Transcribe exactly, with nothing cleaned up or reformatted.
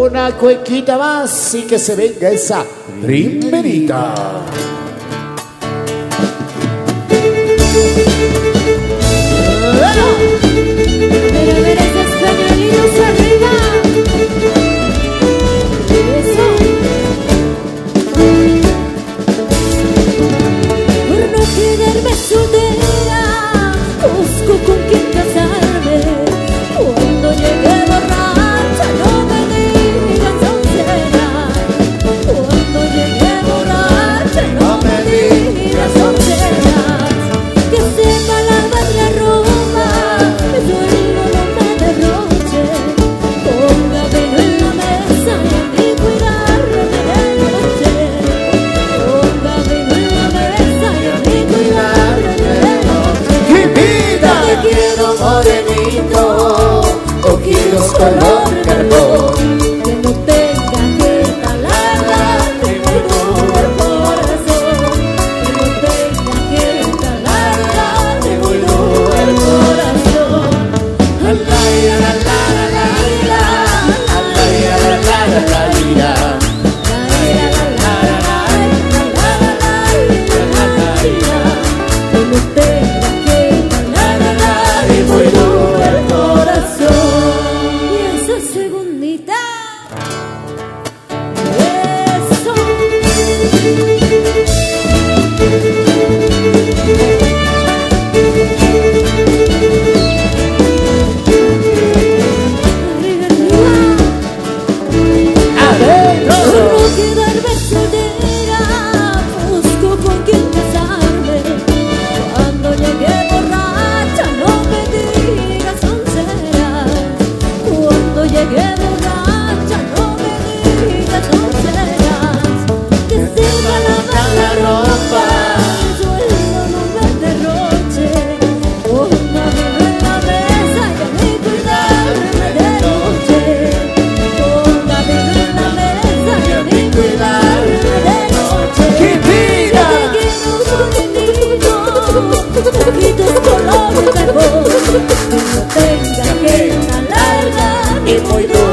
Una cuequita más y que se venga esa primerita. Pero ver esos pañuelitos arriba. Eso. Por no quedarme soltera, busco con quién casarme. Cuando llegue borracha, no me digas soncera. Cuando llegue borracha, no me digas soncera. Que sepa lavar la ropa, que suelo no me derroche. Ponga vino en la mesa y a mí cuidarme de noche. Ponga vino en la mesa y a mí cuidarme de noche. ¡Qué vida! Te quiero morenito, ojitos color carbón, que no tenga que talarla ni muy duro el corazón, que no tenga que talarla ni muy duro el corazón. Alay, alay, alay, alay, alay, alay, que no tenga que talarla ni muy duro el corazón. Y esa segundita, eso. Arriba, arriba. Por no quedarme soltera, busco con quién casarme. Cuando llegue borracha, no me digas soncera. Cuando llegue borracha, no me digas sonceras. Que sepa lavar la ropa, el sueldo no me derroche. Ponga vino en la mesa y a mí cuidarme de noche. Ponga vino en la mesa y a mí cuidarme de noche. ¡Qué vida! Te quiero morenito, ojitos color carbón, que no tenga que talarla ni muy duro